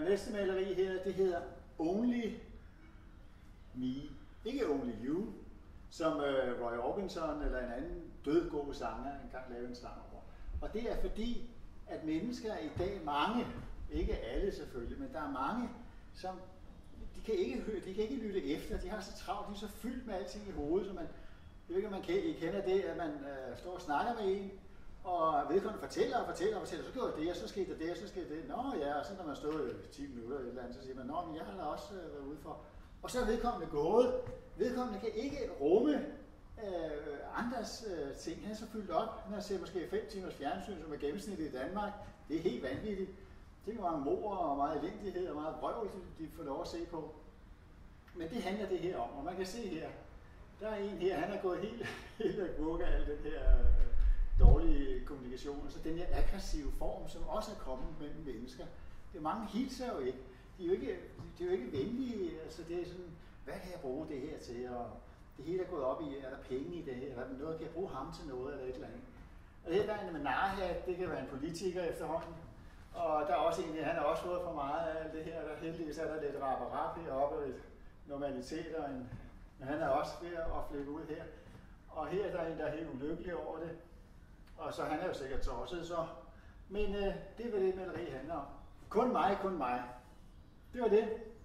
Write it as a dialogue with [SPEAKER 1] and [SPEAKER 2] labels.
[SPEAKER 1] næste maleri her, det hedder Only Me. Ikke Only You, som Roy Orbison eller en anden dødgod sanger engang lavede en sang over. Og det er fordi, at mennesker i dag, mange, ikke alle selvfølgelig, men der er mange, som de kan ikke lytte efter. De har så travlt, de er så fyldt med alting i hovedet, så man, jeg ved ikke, om man kender det, at man står og snakker med en, og vedkommende fortæller, så gjorde jeg det, og så skete det, og så skete det. Nå ja, og så når man stod 10 minutter eller et eller andet, så siger man, nå, men jeg har da også været ude for. Og så er vedkommende gået. Vedkommende kan ikke rumme andres ting. Han er så fyldt op. Han har set måske 5 timers fjernsyn, som er gennemsnittet i Danmark. Det er helt vanvittigt. Det er mange mord og meget elendighed og meget vrøvl, de får lov at se på. Men det handler det her om, og man kan se her, der er en her, han er gået helt af gurke af al den her dårlige kommunikation, og så den her aggressive form, som også er kommet mellem mennesker. Det er mange hilser jo ikke. De er jo ikke venlige, altså det er sådan, hvad kan jeg bruge det her til, og det hele er gået op i, er der penge i det her, er der noget, kan jeg bruge ham til noget, eller et eller andet. Og her der er en med narhat, det kan være en politiker efterhånden, og der er også en, han har også fået for meget af alt det her, der heldigvis er der lidt rap heroppe, og lidt normalitet, men han er også ved at flippe ud her. Og her der er en, der er helt ulykkelig over det, og så han er jo sikkert tosset så. Men det er vel det, maleri handler om. Kun mig. Det var det.